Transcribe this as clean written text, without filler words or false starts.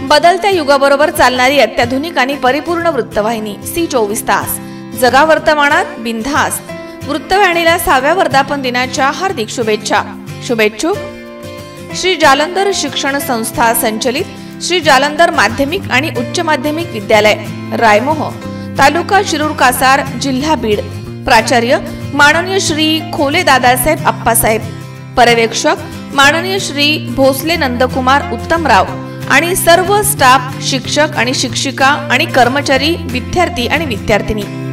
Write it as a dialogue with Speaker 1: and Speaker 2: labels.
Speaker 1: बदलत्या युगाबरोबर चालणारी अत्याधुनिक आणि परिपूर्ण वृत्तवाहिनी सी24 तास. जगा वर्तमानात बिनधास्त. वृत्तवाहिनीला 6व्या वर्धापन दिनाच्या हार्दिक शुभेच्छा. शुभेच्छुक श्री जालंधर शिक्षण संस्था संचलित श्री जालंधर माध्यमिक आणि उच्च माध्यमिक विद्यालय, रायमोह, तालुका शिरूर कासार, जिल्हा बीड. प्राचार्य माननीय श्री खोले दादासाहेब अप्पासाहेब. पर्यवेक्षक माननीय श्री भोसले नंदकुमार उत्तमराव आणि सर्व स्टाफ, शिक्षक आणि शिक्षिका आणि कर्मचारी, विद्यार्थी आणि विद्यार्थिनी.